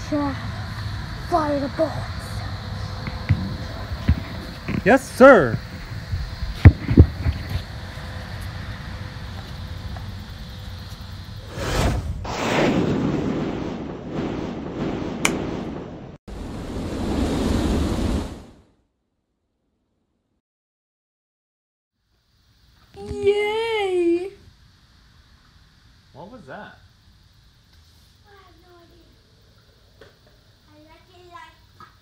Sean, fire the bullets. Yes, sir. Yay! What was that? I have no idea. I like it like.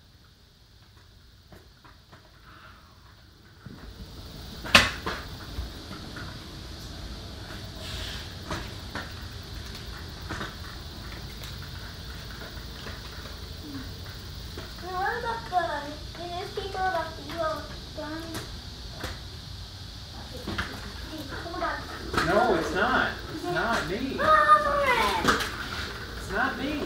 What about the newspaper about the gun? Oh my God. No, it's not. It's not me. Oh, It's not me.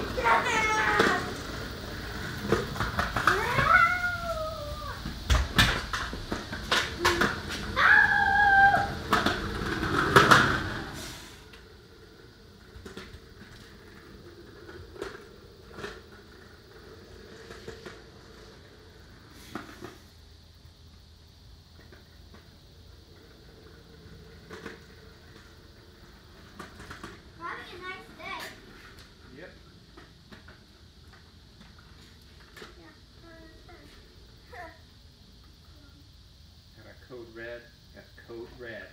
Having a nice day. Yep. Got a code red. Got code red.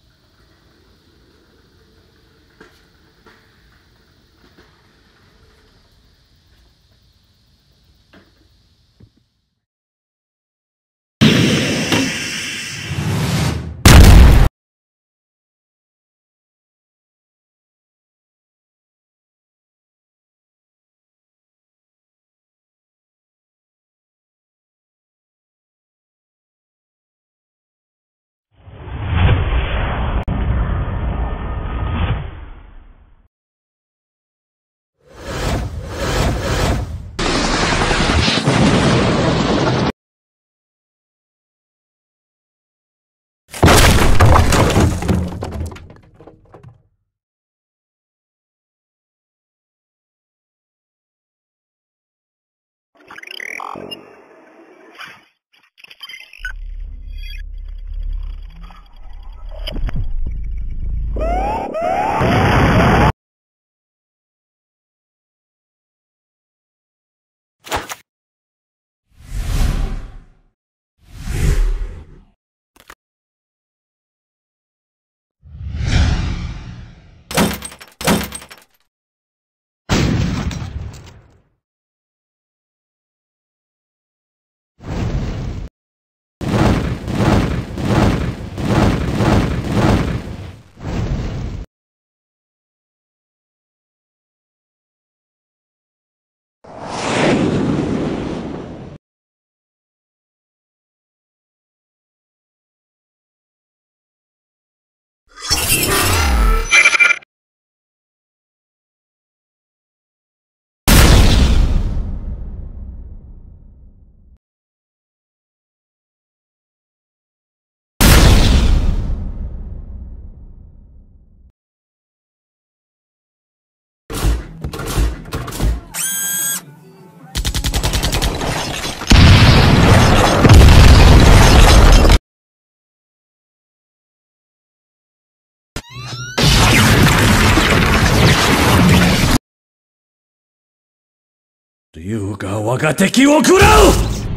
Ryuが我が敵を食らう。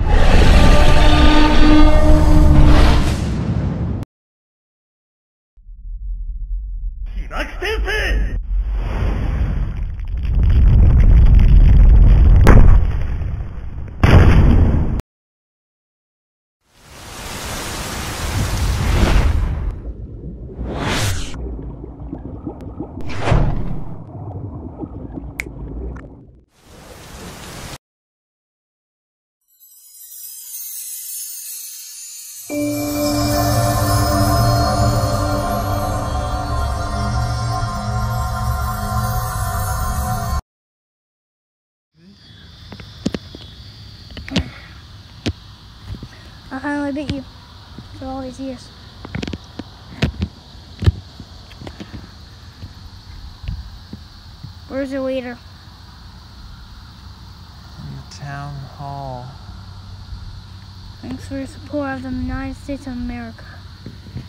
開く先生。 I finally beat you for all these years. Where's the waiter? town hall. Thanks for your support of the United States of America.